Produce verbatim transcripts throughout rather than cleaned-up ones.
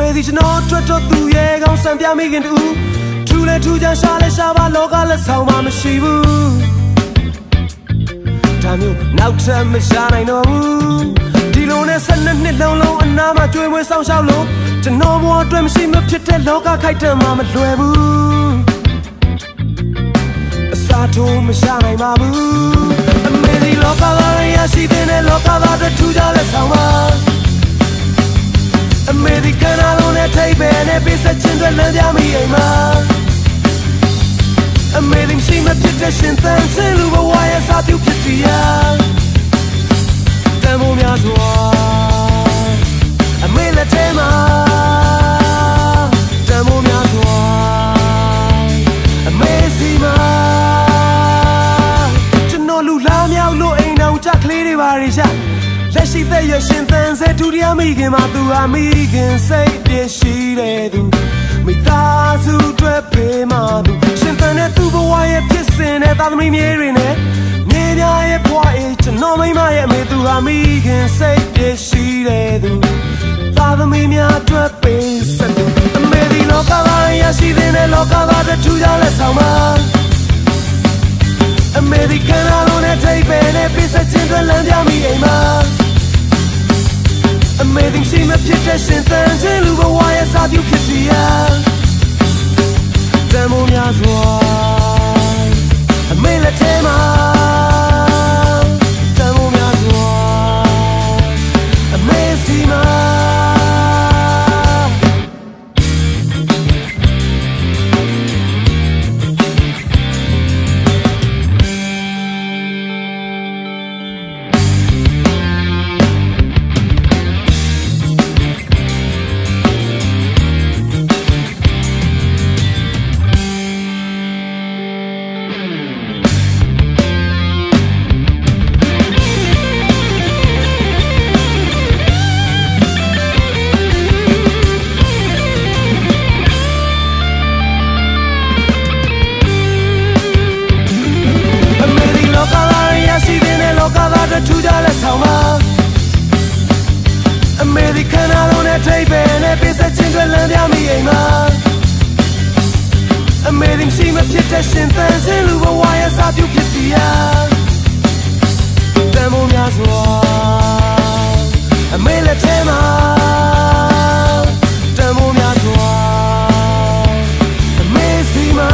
ဒီကျွန်တော်အတွက်တော့သူရဲ့ကောင်းစံပြမိခင်တူထူလဲထူချမ်းရှာလဲရှာပါလောကလက်ဆောင်မှမရှိဘူးဒါမျိုးနောက်ထပ်မရှာနိုင်တော့ဘူးဒီလိုနဲ့ဆယ်နှစ်နှစ်လုံးလုံးအနာမှာကြွေးမွေးဆောင်ရှောက်လို့ကျွန်တော်ဘဝအတွက်မရှိမဖြစ်တဲ့လောကခိုက်တံမှာမလွယ်ဘူးအစားထိုးမရှာနိုင်ပါဘူးအမေဒီလောကသားရရှိတဲ့လောကသားတွေထူကြလဲဆောင်ပါအမေရိကန်အလုံးနဲ့ထိပ်ပဲနဲ့ပြဆက်ချင်းတွေလမ်းပြမိအိမ်မှာအမေရိကန်ရှိမဖြစ်တဲ့ရှင်သန်ဆဲလူဘဝရဲ့စာပြုဖြစ်စီရတန်ဖိုးများစွာအမေလက်ထဲမှာတန်ဖိုးများစွာအမေစီမှာကျွန်တော်လူလားမြောက်လို့အိမ်တော်ကြကလေးတွေပါရရှာလက်ရှိသက်ရရှင်သန်စေဒုတိယမိခင်မှာသူဟာမိခင်စိတ်ပြည့်ရှိတဲ့သူမိသားစုအတွက်ပေးမှသူရှင်သန်တဲ့သူဘဝရဲ့ဖြစ်စဉ်နဲ့သာသမီမြေတွေနဲ့မြေပြားရဲ့ဘဝအေးကျွန်တော်မိမရဲ့အမေသူဟာမိခင်စိတ်ပြည့်ရှိတဲ့သူသာသမီများအတွက်ပေးဆက်သူအမေဒီလောကသားရရှိတဲ့လောကသားတွေထူကြလဲဆောင်ပါအမေရိကန်အလုံးနဲ့ထိပ်ပဲနဲ့ပြဆက်ချင်းတွေလမ်းပြမိအိမ်မှာAmazing she meဖြစ်တဲ့ရှင်သန်ခြင်းလူဘဝရဲ့စာပြုဖြစ်စီရတန်ဖိုးများစွာအမေလက်ထဲမှာတန်ဖိုးများစွာအမေစီမှာထူကြလဲဆောင်ပါအမေရိကန်အလုံးနဲ့ထိပ်ပဲနဲ့ပြဆက်ချင်းတွေလမ်းပြမိအိမ်မှာအမေရိကန်ရှိမဖြစ်တဲ့ရှင်သန်စေလူဘဝရဲ့စာပြုဖြစ်စီရတန်ဖိုးများစွာအမေလက်ထဲမှာတန်ဖိုးများစွာအမေစီမှာ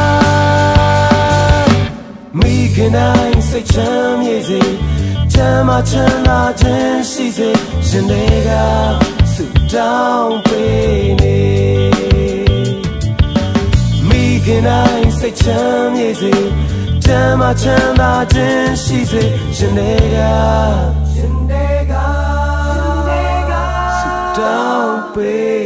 မိခင်တိုင်းစိတ်ချမ်းမြေစေချမ်းမချမ်းသာခြင်းရှိစေရှင်တွေကဆုတောင်းပေးနေမိခင်တိုင်းစိတ်ချမ်းမြေစေချမ်းမချမ်းသာခြင်းရှိစေရှင်တွေကရှင်တွေကရှင်တွေကဆုတောင်းပေး